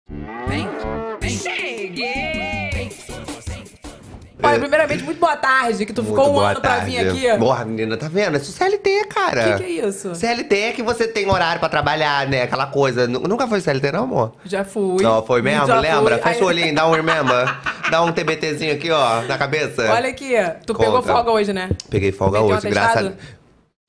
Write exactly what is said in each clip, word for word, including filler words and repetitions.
Vem, vem. Cheguei! Olha, primeiramente, muito boa tarde, que tu Muito ficou um boa ano pra tarde. vir aqui. Porra, menina, tá vendo? Isso é C L T, cara. O que, que é isso? C L T é que você tem horário pra trabalhar, né? Aquela coisa. Nu- Nunca foi C L T, não, amor? Já fui. Não, foi mesmo? Já Lembra? fui. Fecha o Aí- olhinho, dá um remember. Dá um TBTzinho aqui, ó, na cabeça. Olha aqui, tu Conta. pegou folga hoje, né? Peguei folga Meteu um hoje, graças a... atestado?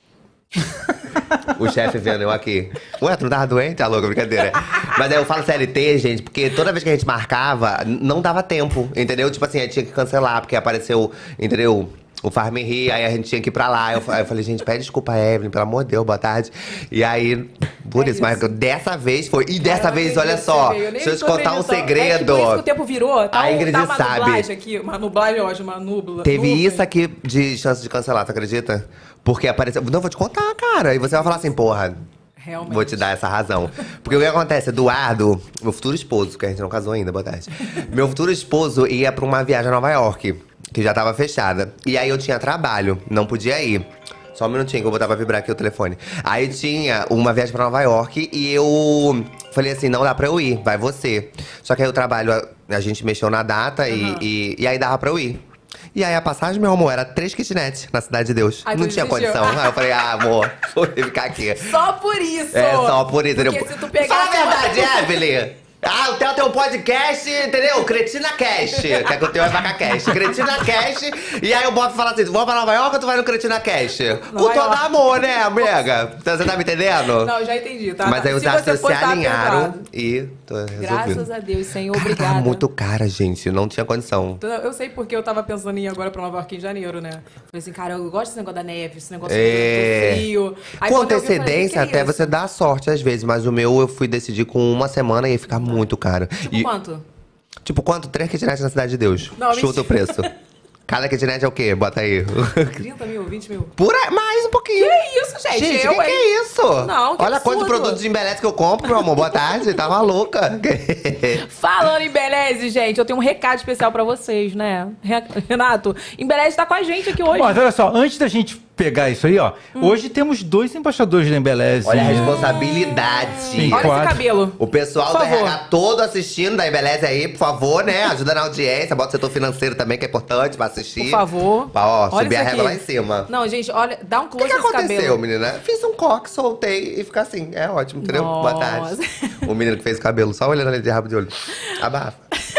O chefe vendo eu aqui. Ué, tu não tava doente? Tá louco, brincadeira. Mas aí eu falo C L T, gente, porque toda vez que a gente marcava, n- não dava tempo, entendeu? Tipo assim, aí tinha que cancelar, porque apareceu, entendeu? O Farm Ri, aí a gente tinha que ir pra lá. Eu, fa- aí eu falei, gente, pede desculpa, Evelyn, pelo amor de Deus, boa tarde. E aí, por É isso, mas isso. dessa vez foi. E dessa Cara, eu vez, não olha acredito só, que você veio. Eu nem deixa eu te tô contar um acreditando. segredo. É tipo isso que o tempo virou. Tá, A um, Ingrid tá uma sabe. nublagem aqui, uma nublagem, eu acho, uma nubla. Teve nuvem. isso aqui de chance de cancelar, tu acredita? Porque apareceu. Não, vou te contar, cara. E você vai falar assim, porra. Realmente. Vou te dar essa razão. Porque o que acontece? Eduardo, meu futuro esposo, que a gente não casou ainda, boa tarde. Meu futuro esposo ia pra uma viagem a Nova York, que já tava fechada. E aí eu tinha trabalho, não podia ir. Só um minutinho que eu vou botar pra vibrar aqui o telefone. Aí tinha uma viagem pra Nova York e eu falei assim, não dá pra eu ir, vai você. Só que aí o trabalho, a, a gente mexeu na data e, Uhum. e, e aí dava pra eu ir. E aí a passagem, meu amor, era três kitnets na Cidade de Deus. Ai, não tu tinha desistiu. condição. Aí eu falei, ah, amor, vou ficar aqui. Só por isso! É, só por isso. Porque entendeu? se tu pegasse... Fala a verdade, Evelyn! Ah, o teu tem um podcast, entendeu? Cretina Cast. Que é que o teu é Vaca Cast. Cretina Cast. E aí o Bob fala assim, vamos pra Nova York ou tu vai no Cretina Cast? Com Nova todo York. amor, né, amiga? Então, você tá me entendendo? Não, já entendi, tá? Mas aí os Se você astros se fosse, tava alinharam perdoado. e tô resolvido. Graças a Deus, Senhor, Cara, obrigada. tava muito cara, gente. Não tinha condição. Então, eu sei porque eu tava pensando em ir agora pra Nova York em janeiro, né? Falei assim, cara, eu gosto desse negócio da neve, esse negócio É. do frio. Aí, Com quando eu vi, eu falei, antecedência, "Que que é até isso?" você dá sorte às vezes. Mas o meu, eu fui decidir com uma semana e ia ficar muito caro. Tipo E- quanto? Tipo, quanto? Três kitnets na Cidade de Deus. Não, Chuta mentira. o preço. Cada kitnet é o quê? Bota aí. trinta mil, vinte mil? Por aí, mais um pouquinho. Que isso, gente? Gente, eu, que, que hein? é isso? Não, que Olha quantos absurdo. produtos de embeleze que eu compro, meu amor. Boa tarde, tá maluca. Falando em Embeleze, gente, eu tenho um recado especial pra vocês, né? Re- Renato, Embeleze tá com a gente aqui hoje. Mas olha só, antes da gente pegar isso aí, ó. Hoje temos dois embaixadores da Embeleze. Olha a responsabilidade. Sim. Olha quadro. esse cabelo. O pessoal Por do favor. R H todo assistindo da Embeleze aí, por favor, né? Ajuda na audiência, bota o setor financeiro também, que é importante pra assistir. Por favor. Pra, ó, Olha subir a isso régua lá aqui. em cima. Não, gente, olha, dá um O que, close que nesse aconteceu, cabelo. menina? Fiz um coque, soltei e fica assim. É ótimo, entendeu? Boa tarde. Nossa. O menino que fez o cabelo, só olhando ali de rabo de olho. Abafa.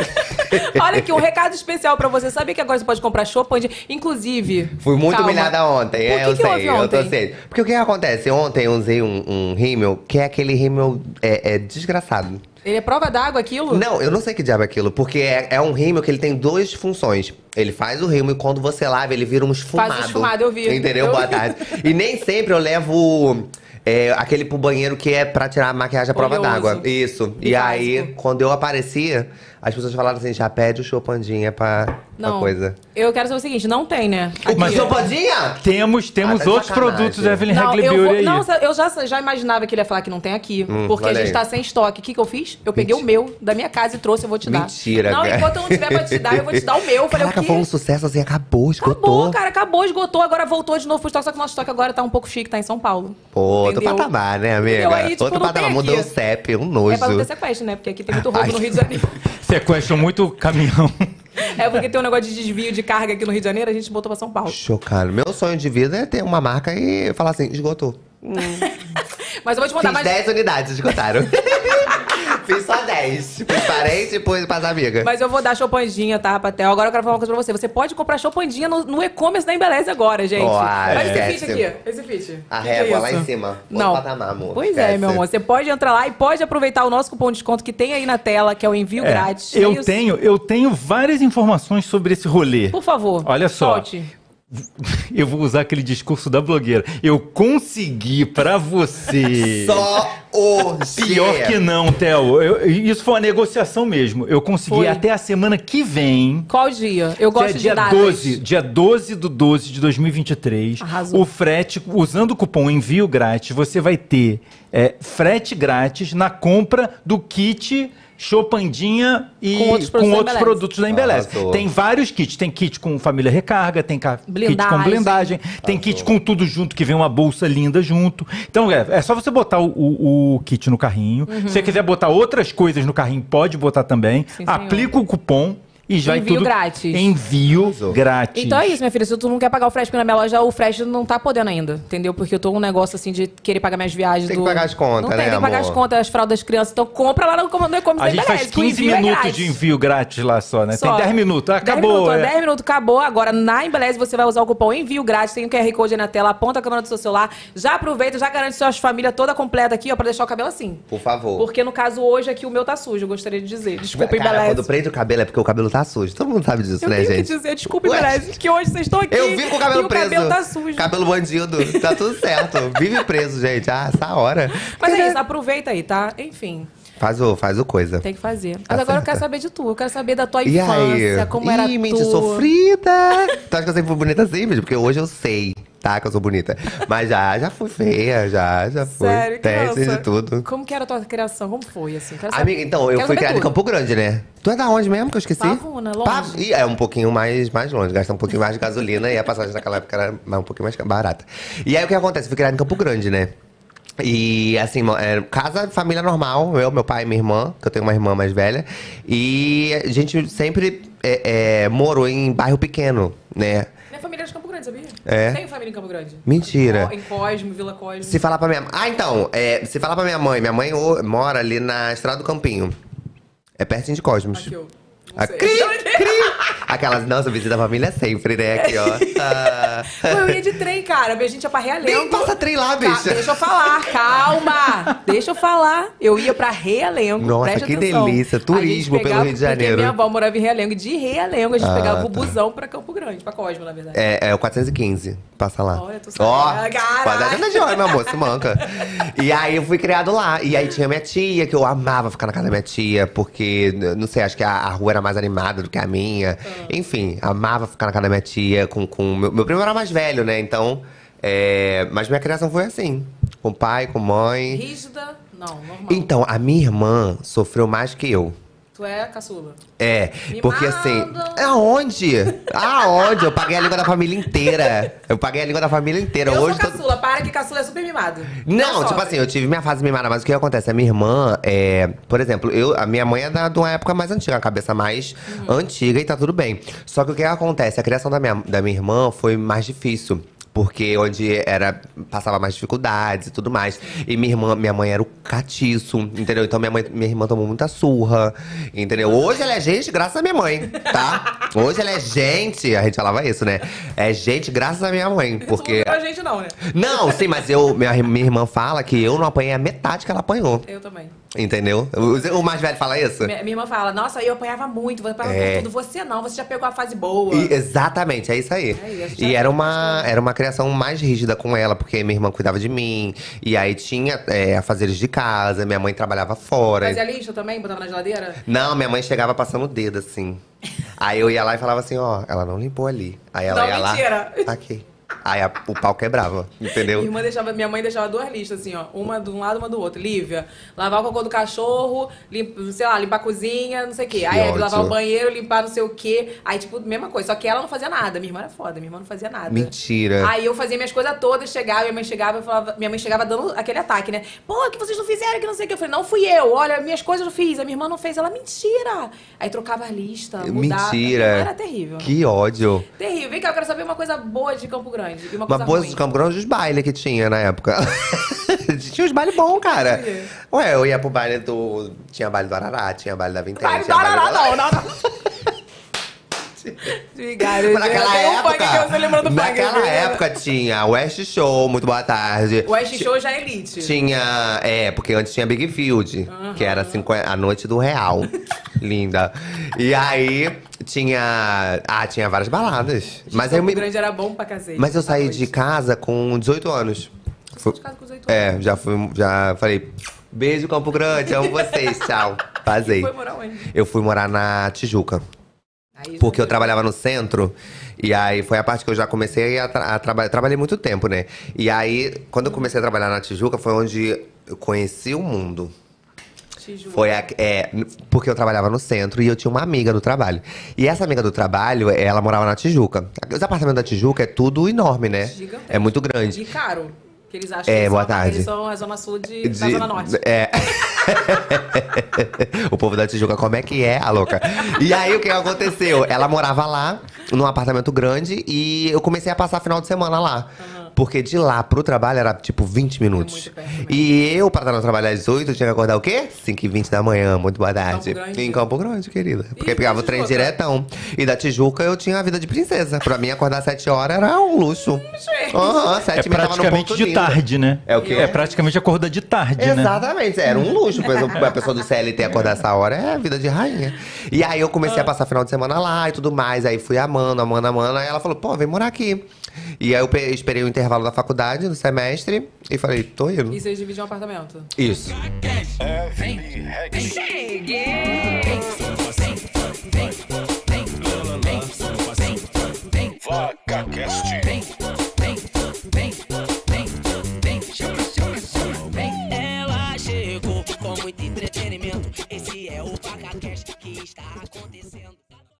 Olha aqui, um recado especial pra você. Sabia que agora você pode comprar chopp? Onde... Inclusive... Fui muito calma. humilhada ontem, Por é, que eu que houve sei, eu tô ontem? sei. Porque o que acontece? Ontem eu usei um, um rímel, que é aquele rímel é, é desgraçado. Ele é prova d'água, aquilo? Não, eu não sei que diabo é aquilo, porque é, é um rímel que ele tem duas funções. Ele faz o rímel e quando você lava, ele vira um esfumado. Faz esfumado, eu vi. Entendeu? Eu Boa vi. tarde. E nem sempre eu levo é, aquele pro banheiro que é pra tirar a maquiagem à prova Oleoso. d'água. Isso. E Básico. aí, quando eu aparecia, as pessoas falaram assim, já pede o chopandinha pra, pra Não. coisa. Eu quero saber o seguinte, não tem, né? O Mas- que, chopandinha? Temos, temos Ah, tá de outros sacanagem. produtos da Evelyn Não, Hagley eu, Beauty vou, aí. não, eu já, já imaginava que ele ia falar que não tem aqui. Hum, porque a olha gente aí. tá sem estoque. O que, que eu fiz? Eu peguei Mentira. o meu da minha casa e trouxe, eu vou te dar. Mentira, Não, cara. enquanto eu não tiver pra te dar, eu vou te dar o meu. Eu falei, Caraca, o quê? foi um sucesso assim, acabou, esgotou. Acabou, cara, acabou, esgotou. Agora voltou de novo pro estoque, só que o nosso estoque agora tá um pouco chique, tá em São Paulo. Pô, outro Entendeu? patamar, né, amiga? Entendeu? Aí, tipo, outro não patamar, tem mudou o aqui. C E P, um nojo. É pra não ter sequestro, né? Porque aqui tem muito roubo Ai. no Rio de Janeiro. Sequestram muito caminhão. É porque tem um negócio de desvio de carga aqui no Rio de Janeiro, a gente botou pra São Paulo. Chocado. Meu sonho de vida é ter uma marca e falar assim, esgotou. Mas eu vou te mandar Fiz mais. dez unidades, esgotaram. Fiz só dez. Pros parentes e pros pras amigas. Mas eu vou dar chopandinha, tá, Patel? Agora eu quero falar uma coisa pra você. Você pode comprar chopandinha no, no e-commerce da Embeleze agora, gente. Uai, Olha esse esquece. fit aqui. Esse fit. A Que que é régua lá isso? em cima. Outro Não. patamar, amor. Pois é, Esquece. meu amor. Você pode entrar lá e pode aproveitar o nosso cupom de desconto que tem aí na tela, que é o envio É, grátis. eu É isso? tenho, eu tenho várias informações sobre esse rolê. Por favor. Olha só. Solte. Eu vou usar aquele discurso da blogueira. Eu consegui pra você. Só hoje. Pior que não, Theo. Eu- Isso foi uma negociação mesmo. Eu consegui Foi. até a semana que vem. Qual dia? Eu Que é gosto de dia datas. doze, dia doze do doze de dois mil e vinte e três. Arrasou. O frete, usando o cupom envio grátis, você vai ter é, frete grátis na compra do kit Chopandinha e Com outros com produtos da outros Embeleze. produtos da Embeleze. Arrasou. Tem vários kits. Tem kit com família recarga, tem ca- kit com Blindagem. blindagem, tem kit com tudo junto, que vem uma bolsa linda junto. Então, é, é só você botar o, o- o kit no carrinho. Uhum. Se você quiser botar outras coisas no carrinho, pode botar também. Sim, senhor. Aplica o cupom e já Envio tudo... grátis. Envio Arrasou. grátis. Então é isso, minha filha. Se tu não quer pagar o frete, porque na minha loja o frete não tá podendo ainda, entendeu? Porque eu tô um negócio assim de querer pagar minhas viagens. Tem que do... pagar as contas, não né, tem, tem que pagar amor? as contas, as fraldas das crianças. Então compra lá no Comando e Come A gente faz quinze minutos de envio grátis lá só, né? Tem dez minutos. Acabou. dez é. minutos, dez minutos, acabou. Agora, na Embeleze, você vai usar o cupom envio grátis. Tem o Q R Code aí na tela, aponta a câmera do seu celular. Já aproveita, já garante sua família toda completa aqui, ó, pra deixar o cabelo assim. Por favor. Porque, no caso, hoje aqui o meu tá sujo, eu gostaria de dizer. Desculpa, Cara, Embeleze. quando prende o cabelo é porque o cabelo tá sujo. Todo mundo sabe disso, Eu né, tenho gente? que dizer, desculpa, Ué? Embeleze, que hoje vocês estão aqui Eu vivo com o cabelo e preso. o cabelo tá sujo. Cabelo bandido. Tá tudo certo. Vive preso, gente. Ah, essa hora. Mas é isso, aproveita aí, tá? Enfim, Faz o, faz o coisa. tem que fazer. Mas Tá agora eu certa. quero saber de tu. Eu quero saber da tua E infância, aí? como Ih, era mente tu. sofrida. Tu acha que eu sempre fui bonita assim, mesmo? Porque hoje eu sei, tá? Que eu sou bonita. Mas já, já fui feia, já, já fui. Sério, Teste criança? de tudo. Como que era a tua criação? Como foi, assim? Quero saber. Amiga, então, eu Quero fui saber criada em tudo. Campo Grande, né? Tu é da onde mesmo que eu esqueci? Pavuna, longe. Pav- Ih, é um pouquinho mais, mais longe, gasta um pouquinho mais de gasolina e a passagem naquela época era mais- um pouquinho mais barata. E aí o que acontece? Eu fui criada em Campo Grande, né? E assim, mo- é, casa, família normal, eu, meu pai e minha irmã, que eu tenho uma irmã mais velha. E a gente sempre é, é, morou em bairro pequeno, né? Minha família é de Campo Grande, sabia? É? Tenho família em Campo Grande. Mentira. Em Cosmo, Vila Cosmo. Se falar pra minha Ah, então, é, se falar pra minha mãe, minha mãe ô, mora ali na Estrada do Campinho. É pertinho de Cosmos. Aqui, ó. A sei. cri, cri. Aquelas, nossa, visita a família sempre, né? Aqui, ó. Ah. Pô, eu ia de trem, cara. A gente ia pra Realengo. Nem passa trem lá, Ca- bicha. Deixa eu falar, calma. Deixa eu falar. Eu ia pra Realengo. Nossa, presta que atenção. delícia. A gente Turismo pelo pegava- Rio de Janeiro. Porque minha avó morava em Realengo. E de Realengo a gente Ah, pegava o tá. busão pra Campo Grande, pra Cosmo, na verdade. É, é o quatrocentos e quinze. Passa lá. Olha, tu sabe. Ó, Ah, caralho. quase anda de olho, meu amor, se manca. E aí eu fui criado lá. E aí tinha minha tia, que eu amava ficar na casa da minha tia, porque, não sei, acho que a, a rua era mais animada do que a minha. Ah. Enfim, amava ficar na casa da minha tia. Com, com meu, meu primo era mais velho, né? Então. é, mas minha criação foi assim: com pai, com mãe. Rígida? Não, normal. Então, a minha irmã sofreu mais que eu. Tu é caçula. É, porque assim. Mimada. Aonde? Aonde? Eu paguei a língua da família inteira. Eu paguei a língua da família inteira. Eu Hoje sou tô- caçula. Para que caçula é super mimado. Não, tipo sofre. assim, eu tive minha fase mimada, mas o que acontece? A minha irmã, é, por exemplo, eu, a minha mãe é da, de uma época mais antiga, a cabeça mais Uhum. antiga e tá tudo bem. Só que o que acontece? A criação da minha, da minha irmã foi mais difícil. Porque onde era, passava mais dificuldades e tudo mais. E minha irmã, minha mãe era o catiço, entendeu? Então minha, mãe, minha irmã tomou muita surra, entendeu? Hoje ela é gente graças à minha mãe, tá? Hoje ela é gente, a gente falava isso, né? É gente graças à minha mãe, porque... Não pra gente não, né? Não, sim, mas eu, minha, minha irmã fala que eu não apanhei a metade que ela apanhou. Eu também. Entendeu? O, o mais velho fala isso? Minha, minha irmã fala, nossa, eu apanhava muito, eu apanhava É. por tudo. Você não, você já pegou a fase boa. E- exatamente, é isso aí. É, e a gente e já era tem uma, bastante. era uma criação mais rígida com ela, porque minha irmã cuidava de mim. E aí tinha é, afazeres de casa, minha mãe trabalhava fora. Fazia lixo também? Botava na geladeira? Não, minha mãe chegava passando o dedo, assim. Aí eu ia lá e falava assim, ó, ela não limpou ali. Aí ela Não, ia mentira. lá. Aqui. Aí a- o pau quebrava, entendeu? Minha, irmã deixava, minha mãe deixava duas listas, assim, ó. Uma de um lado, uma do outro. Lívia, lavar o cocô do cachorro, limpa, sei lá, limpar a cozinha, não sei o quê. Aí, ódio. lavar o banheiro, limpar não sei o quê. Aí, tipo, mesma coisa. Só que ela não fazia nada. Minha irmã era foda, minha irmã não fazia nada. Mentira. Aí eu fazia minhas coisas todas, chegava, minha mãe chegava, eu falava, minha mãe chegava dando aquele ataque, né? Pô, que vocês não fizeram, que não sei o que. Eu falei, não fui eu, olha, minhas coisas eu fiz, a minha irmã não fez. Ela, mentira! Aí trocava a lista, mudava. Mentira. Era terrível. Que ódio. Terrível. Vem cá, eu quero saber uma coisa boa de Campo Grande. E uma Uma coisa boa ruim. de Campo Grande, os bailes que tinha na época. Tinha uns bailes bons, cara. Por quê? Ué, eu ia pro baile do... Tinha baile do Arará, tinha baile da Vintém, Vai, tinha não, baile não, do- não, não, não. Obrigada. Mas naquela tem um época, funk que eu tô lembrando do funk. naquela viu? época tinha West Show, muito boa tarde. O West Show já é elite. Tinha, é, porque antes tinha Big Field, que era cinquenta, a noite do real. Linda. E aí tinha, ah, tinha várias baladas. Mas aí eu Campo me, Grande era bom pra cacete. mas eu à saí noite. de casa com dezoito anos. Você de casa com dezoito É, anos. já fui, já falei, beijo Campo Grande, amo vocês, tchau. Vazei. Foi morar onde? Eu fui morar na Tijuca. Aí, Porque já eu foi. trabalhava no centro, e aí foi a parte que eu já comecei a, tra a trabalhar. Trabalhei muito tempo, né? E aí, quando eu comecei a trabalhar na Tijuca, foi onde eu conheci o mundo. Tijuca. Foi a, é, porque eu trabalhava no centro e eu tinha uma amiga do trabalho. E essa amiga do trabalho, ela morava na Tijuca. Os apartamentos da Tijuca é tudo enorme, né? Gigantesco. É muito grande. E caro. Que eles acham É, que eles boa são, tarde. eles são a Zona Sul de, da De- Zona Norte. É. O povo da Tijuca, como é que é, a louca? E aí, o que aconteceu? Ela morava lá, num apartamento grande, e eu comecei a passar final de semana lá. Porque de lá pro trabalho era tipo vinte minutos. muito perto mesmo. E eu, pra estar no trabalho às dezoito, eu tinha que acordar o quê? cinco e vinte da manhã, muito boa tarde. Grande? Em Campo Grande, querida. Porque E pegava da o trem Tijuca? diretão. E da Tijuca eu tinha a vida de princesa. Pra mim, acordar às sete horas era um luxo. gente. Aham, sete É e meia tava no praticamente ponto de lindo. tarde, né? É o quê? É praticamente acordar de tarde, né? Exatamente, era um luxo. Por exemplo, a pessoa do C L T acordar essa hora é vida de rainha. E aí eu comecei a passar final de semana lá e tudo mais. Aí fui amando, amando, amando. Aí ela falou, pô, vem morar aqui. E aí eu pe- esperei o intervalo da faculdade, do semestre, e falei, tô indo. E vocês dividiam um apartamento? Isso. Ela chegou com muito entretenimento. Esse é o PacaCast que está acontecendo.